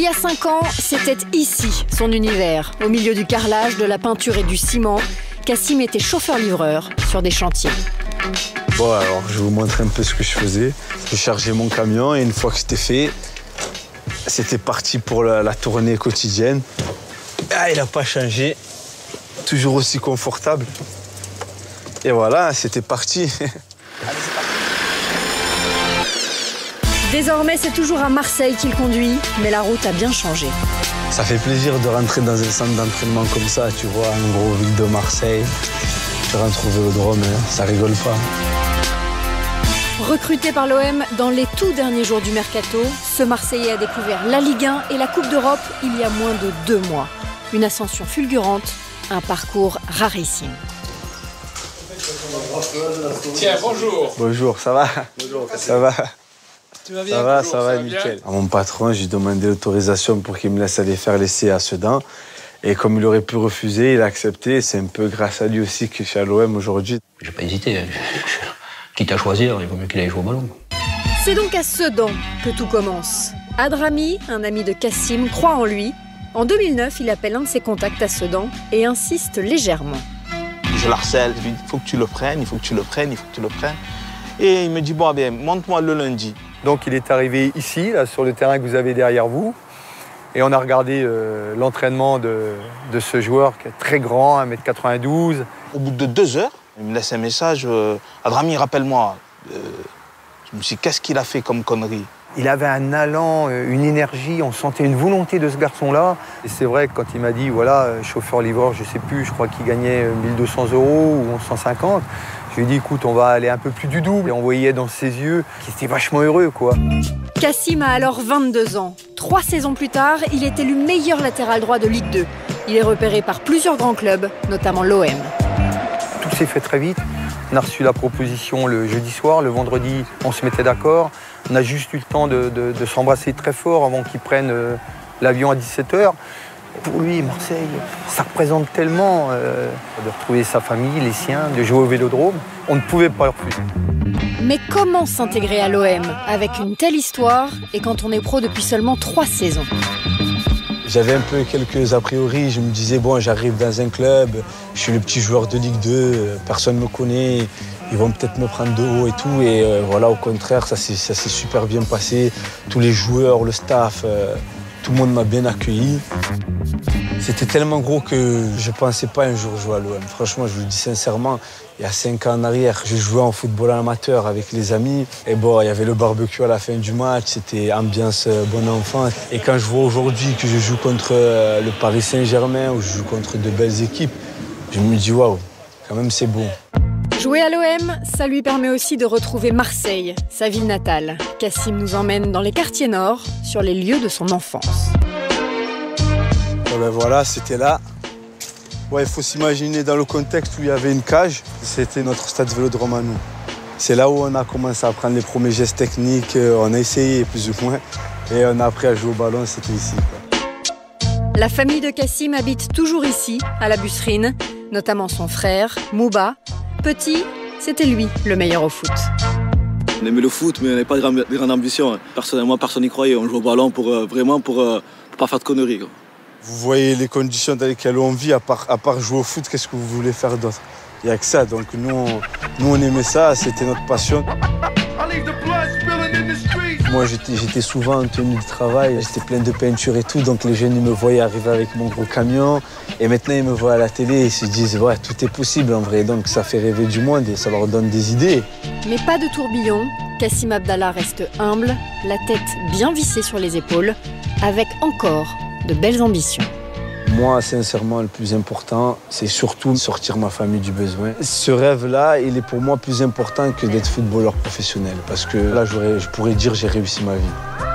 y a 5 ans, c'était ici, son univers. Au milieu du carrelage, de la peinture et du ciment, Kassim était chauffeur-livreur sur des chantiers. Bon, alors je vais vous montrer un peu ce que je faisais. Je chargeais mon camion et une fois que c'était fait, c'était parti pour la tournée quotidienne. Ah, il n'a pas changé. Toujours aussi confortable. Et voilà, c'était parti. Désormais, c'est toujours à Marseille qu'il conduit, mais la route a bien changé. Ça fait plaisir de rentrer dans un centre d'entraînement comme ça, tu vois, en gros ville de Marseille. Tu rentres au Vélodrome, ça rigole pas. Recruté par l'OM dans les tout derniers jours du mercato, ce Marseillais a découvert la Ligue 1 et la Coupe d'Europe il y a moins de 2 mois. Une ascension fulgurante, un parcours rarissime. Tiens, bonjour. Bonjour, ça va? Bonjour, ça va? Tu vas bien? Ça va, bonjour, ça va, nickel. À mon patron, j'ai demandé l'autorisation pour qu'il me laisse aller faire l'essai à Sedan. Et comme il aurait pu refuser, il a accepté. C'est un peu grâce à lui aussi que je suis à l'OM aujourd'hui. J'ai pas hésité. Quitte à choisir, il vaut mieux qu'il aille jouer au ballon. C'est donc à Sedan que tout commence. Adrami, un ami de Kassim, croit en lui. En 2009, il appelle un de ses contacts à Sedan et insiste légèrement. Je l'harcèle, je lui dis, il faut que tu le prennes, il faut que tu le prennes, il faut que tu le prennes. Et il me dit, bon, bien, montre-moi le lundi. Donc il est arrivé ici, là, sur le terrain que vous avez derrière vous. Et on a regardé l'entraînement de ce joueur qui est très grand, 1m92. Au bout de 2 heures, il me laisse un message, Adrami, rappelle-moi. Je me suis dit, qu'est-ce qu'il a fait comme connerie? Il avait un allant, une énergie, on sentait une volonté de ce garçon-là. Et c'est vrai que quand il m'a dit, voilà, chauffeur-livreur, je sais plus, je crois qu'il gagnait 1 200 € ou 150. Je lui ai dit, écoute, on va aller un peu plus du double. Et on voyait dans ses yeux qu'il était vachement heureux, quoi. Kassim a alors 22 ans. 3 saisons plus tard, il est élu meilleur latéral droit de Ligue 2. Il est repéré par plusieurs grands clubs, notamment l'OM. Tout s'est fait très vite. On a reçu la proposition le jeudi soir. Le vendredi, on se mettait d'accord. On a juste eu le temps de s'embrasser très fort avant qu'il prenne l'avion à 17h. Pour lui, Marseille, ça représente tellement de retrouver sa famille, les siens, de jouer au Vélodrome. On ne pouvait pas le refuser. Mais comment s'intégrer à l'OM avec une telle histoire et quand on est pro depuis seulement 3 saisons? J'avais un peu quelques a priori, je me disais, bon, j'arrive dans un club, je suis le petit joueur de Ligue 2, personne ne me connaît, ils vont peut-être me prendre de haut et tout. Et voilà, au contraire, ça s'est super bien passé. Tous les joueurs, le staff, tout le monde m'a bien accueilli. C'était tellement gros que je ne pensais pas un jour jouer à l'OM. Franchement, je vous le dis sincèrement, il y a 5 ans en arrière, je jouais en football amateur avec les amis. Et bon, il y avait le barbecue à la fin du match, c'était ambiance bon enfant. Et quand je vois aujourd'hui que je joue contre le Paris Saint-Germain ou je joue contre de belles équipes, je me dis waouh, quand même c'est bon. Jouer à l'OM, ça lui permet aussi de retrouver Marseille, sa ville natale. Kassim nous emmène dans les quartiers nord, sur les lieux de son enfance. Et ben voilà, c'était là. Ouais, il faut s'imaginer dans le contexte où il y avait une cage. C'était notre stade Vélodrome à nous. C'est là où on a commencé à prendre les premiers gestes techniques. On a essayé plus ou moins. Et on a appris à jouer au ballon, c'était ici, quoi. La famille de Kassim habite toujours ici, à la Busserine, notamment son frère, Mouba. Petit, c'était lui le meilleur au foot. On aimait le foot, mais on n'avait pas de grande ambition. Personnellement, personne n'y croyait. On jouait au ballon pour pas faire de conneries, quoi. Vous voyez les conditions dans lesquelles on vit, à part jouer au foot, qu'est-ce que vous voulez faire d'autre? Il n'y a que ça, donc nous on aimait ça, c'était notre passion. Moi j'étais souvent en tenue de travail, j'étais plein de peinture et tout, donc les jeunes ils me voyaient arriver avec mon gros camion. Et maintenant ils me voient à la télé et ils se disent ouais, tout est possible en vrai, donc ça fait rêver du monde et ça leur donne des idées. Mais pas de tourbillon, Kassim Abdallah reste humble, la tête bien vissée sur les épaules, avec encore de belles ambitions. Moi, sincèrement, le plus important, c'est surtout sortir ma famille du besoin. Ce rêve-là, il est pour moi plus important que d'être footballeur professionnel. Parce que là, je pourrais dire j'ai réussi ma vie.